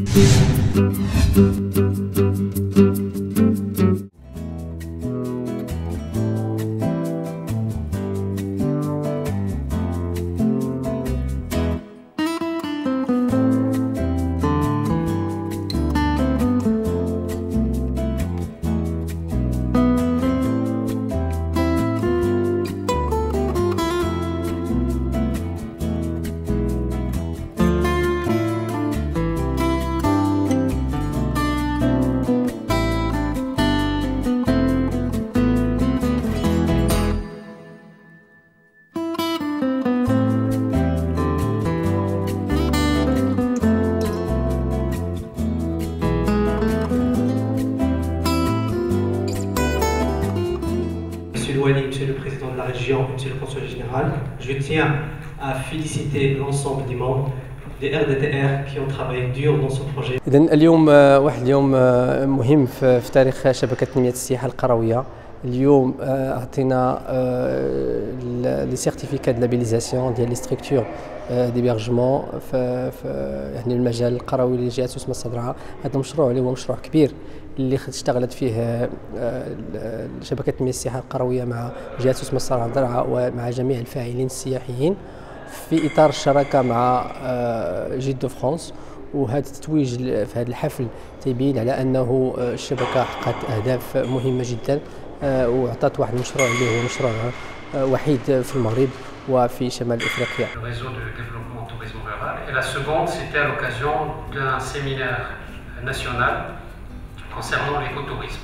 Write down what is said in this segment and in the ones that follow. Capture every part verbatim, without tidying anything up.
Monsieur le Président de la Région, Monsieur le Conseiller Général, je tiens à féliciter l'ensemble des membres des R D T R qui ont travaillé dur dans ce projet. إذن اليوم واحد اليوم مهم في تاريخ شبكة تنمية السياحة القروية. اليوم أعطينا لي سيرتيفيكات دو لابيليزاسيون ديال لي ستركتور ديبيرجمون في يعني المجال القروي لجهة سوس مصر الصدراء. هذا المشروع اللي هو مشروع كبير اللي اشتغلت فيه شبكة تنمية السياحة القروية مع جهة سوس مصر الصدراء ومع جميع الفاعلين السياحيين في إطار الشراكة مع جيت دو فرانس. وهذا التتويج في هذا الحفل تيبين على أنه الشبكة حققت أهداف مهمة جدا وأعطت واحد المشروع اللي هو مشروع وحيد في المغرب وفي شمال أفريقيا. Le réseau de développement tourisme rural. Et la seconde, c'était à l'occasion d'un séminaire national concernant l'écotourisme.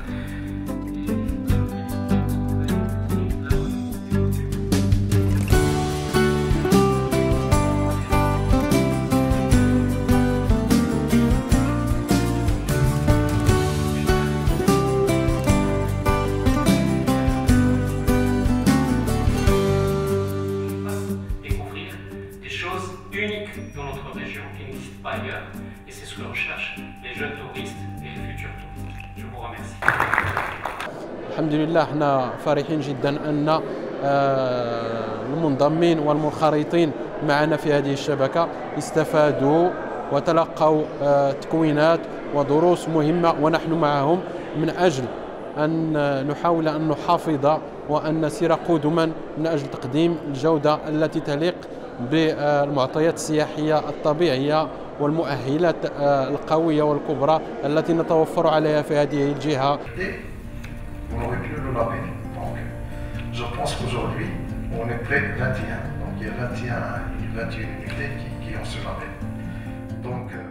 Unique dans notre région qui n'existe pas ailleurs et c'est ce que recherchent les jeunes touristes et les futurs touristes. Je vous remercie. الحمد لله احنا فرحين جدا ان المنضمين والمنخرطين معنا في هذه الشبكة استفادوا وتلقوا تكوينات ودروس مهمة ونحن معهم من أجل أن نحاول أن نحافظ وأن نسير قدما من أجل تقديم الجودة التي تليق بالمعطيات السياحية الطبيعية والمؤهلات القوية والكبرى التي نتوفر عليها في هذه الجهة. On aurait pu le laver. Donc, je pense qu'aujourd'hui, on est près de vingt et un. Donc, il y a vingt et un, vingt et une unités qui, qui ont ce label. Donc, euh...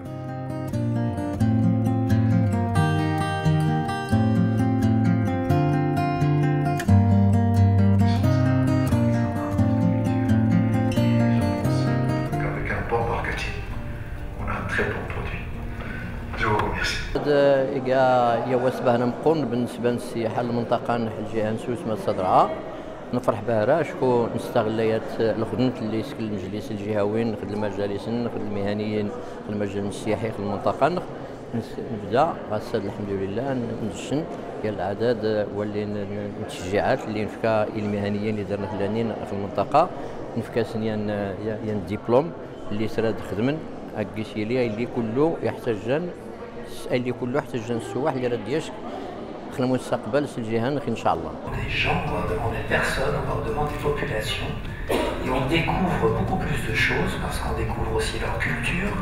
إيجا يوسبه نمقون بالنسبة للسياحة المنطقة نحو الجهة نسوس ما الصدراء نفرح بها شكون نستغليات الخدمة اللي يسكن المجلس الجهوي نخدم المجالس نخدم المهنيين نخدم المجال السياحي في المنطقة نبدا غاسد الحمد لله ندشن ديال الأعداد واللي التشجيعات اللي نفكا المهنيين اللي درنا فلانين في المنطقة نفكا سنيان يا الدبلوم اللي سراد خدمن أكيسيلي اللي كله يحتاجن اللي كله يحتاج السواح اللي راه ديالك خلينا المستقبل في الجهه ان شاء الله. Des gens, on leur demande des personnes, on leur demande des populations et on découvre beaucoup plus de choses parce qu'on découvre aussi leur culture.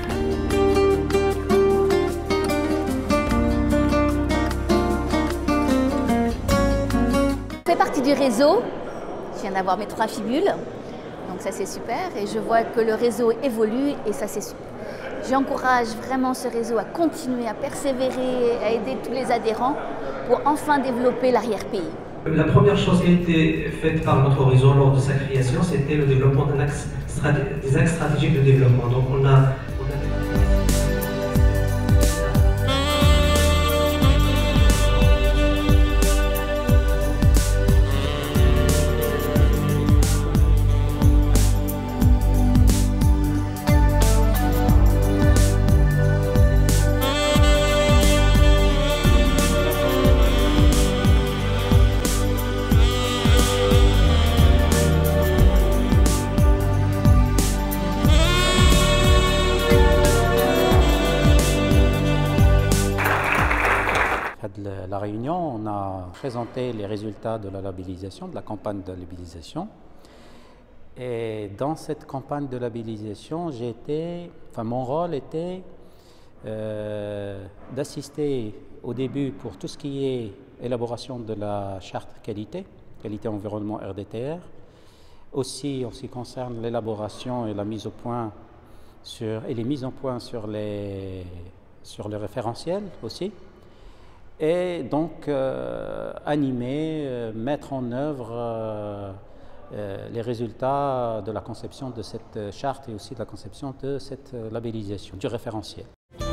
Je fais partie du réseau, je viens d'avoir mes trois fibules, donc ça c'est super et je vois que le réseau évolue et ça c'est super. J'encourage vraiment ce réseau à continuer, à persévérer, à aider tous les adhérents pour enfin développer l'arrière-pays. La première chose qui a été faite par notre réseau lors de sa création, c'était le développement d'un axe, des axes stratégiques de développement. Donc on a, on a... La Réunion, on a présenté les résultats de la labellisation, de la campagne de labellisation. Et dans cette campagne de labellisation, j'ai été, enfin, mon rôle était euh, d'assister au début pour tout ce qui est élaboration de la charte qualité, qualité environnement R D T R. Aussi, en ce qui concerne l'élaboration et la mise au point sur, et les mises en point sur les, sur le référentiel aussi. Et donc euh, animer, euh, mettre en œuvre euh, euh, les résultats de la conception de cette charte et aussi de la conception de cette labellisation, du référentiel.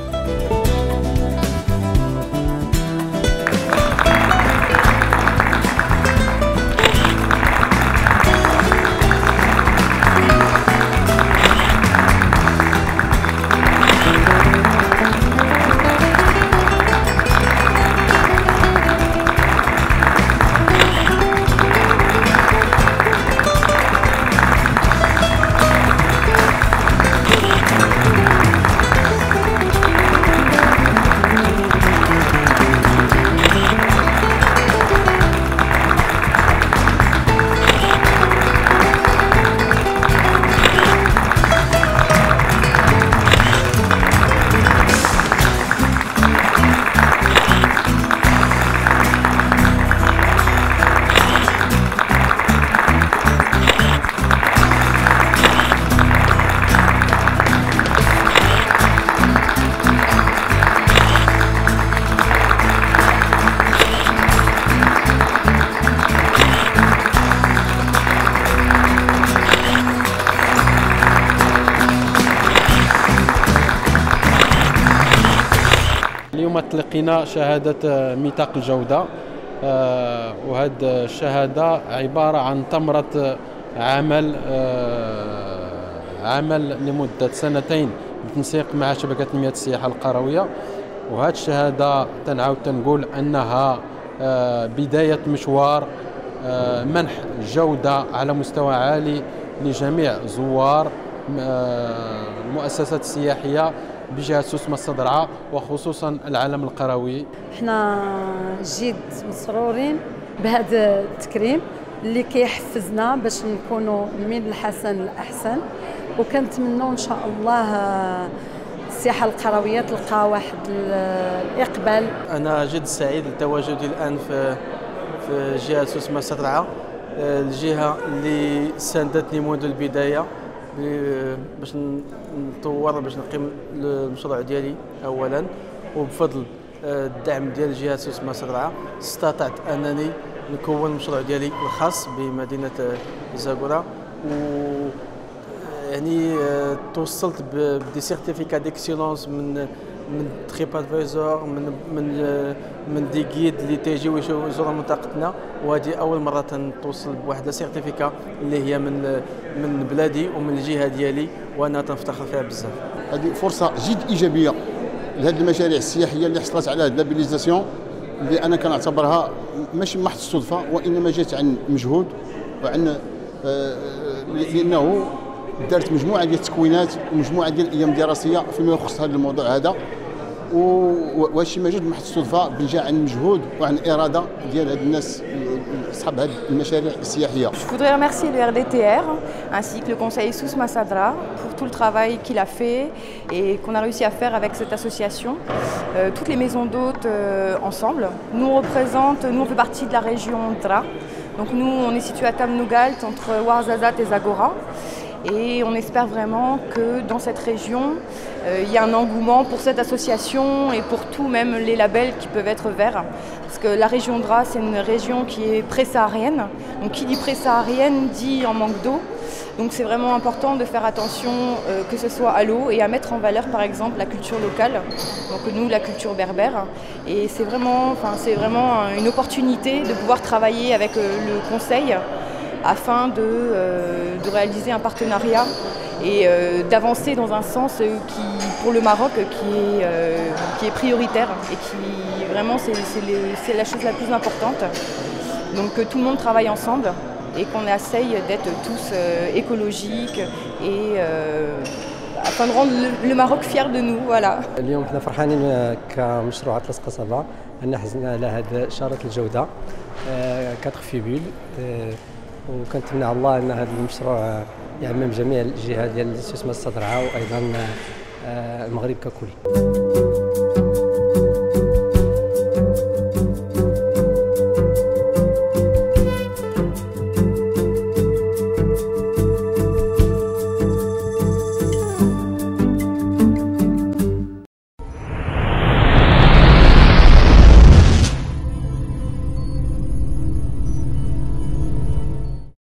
اليوم تلقينا شهادة ميثاق الجودة، وهذه الشهادة عبارة عن ثمرة عمل عمل لمدة سنتين بالتنسيق مع شبكة تنمية السياحة القروية. وهذه الشهادة تنعاود تنقول أنها بداية مشوار منح جودة على مستوى عالي لجميع زوار المؤسسات السياحية بجهة سوس مسطرعة وخصوصا العالم القروي. احنا جد مسرورين بهذا التكريم اللي كيحفزنا باش نكونوا من الحسن للأحسن، وكنتمنوا ان شاء الله السياحة القروية تلقى واحد الإقبال. أنا جد سعيد لتواجدي الآن في في جهة سوس مسطرعة، الجهة اللي ساندتني منذ البداية باش نطور باش نقيم المشروع ديالي اولا، وبفضل الدعم ديال جهه سوس مسطرعة استطعت انني نكون المشروع ديالي الخاص بمدينه زاكورا، و يعني توصلت بدي سيرتيفيكا ديكسيلونس من من تريب ادفايزور، من من من دي جيد اللي تيجيو يزوروا منطقتنا، وهذه اول مره تنتوصل بواحد السيرتيفيكا اللي هي من من بلادي ومن الجهه ديالي، وانا تنفتخر فيها بزاف. هذه فرصه جد ايجابيه لهذه المشاريع السياحيه اللي حصلت على هذه اللابيليزاسيون، اللي انا كنعتبرها ماشي محض الصدفه، وانما جات عن مجهود وعن لانه دارت مجموعه ديال التكوينات ومجموعه ديال الايام الدراسيه فيما يخص هذا الموضوع هذا، وهادشي ما جاش محض الصدفه، بل جا عن مجهود وعن اراده ديال هاد الناس اصحاب هاد المشاريع السياحيه. Je voudrais remercier le R D T R ainsi que le conseil Sous Massadra pour tout le travail qu'il a fait et qu'on a réussi à faire avec cette association. Euh, toutes les maisons d'hôtes euh, ensemble. Nous on représente, nous on fait partie de la région Dra. Donc nous on est situé à Tamnougalt entre Ouarzazate et Zagora. Et on espère vraiment que dans cette région, euh, il y a un engouement pour cette association et pour tout, même les labels qui peuvent être verts. Parce que la région Dra, c'est une région qui est pré-saharienne. Donc qui dit pré-saharienne dit en manque d'eau. Donc c'est vraiment important de faire attention euh, que ce soit à l'eau et à mettre en valeur par exemple la culture locale. Donc nous, la culture berbère. Et c'est vraiment, enfin, c'est vraiment une opportunité de pouvoir travailler avec euh, le conseil afin de, euh, de réaliser un partenariat et euh, d'avancer dans un sens euh, qui, pour le Maroc qui est, euh, qui est prioritaire et qui vraiment c'est, c'est, les, c'est la chose la plus importante. Donc que tout le monde travaille ensemble et qu'on essaye d'être tous euh, écologiques et euh, afin de rendre le, le Maroc fier de nous. Voilà. اليوم احنا فرحانين كمشروع أطلس قصبة ان حزنا على هذا شرط الجوده كاتر فيبول، وكنتمنى على الله ان هذا المشروع يعمم جميع الجهات ديال الاستثمار الصدرعه وايضا المغرب ككل.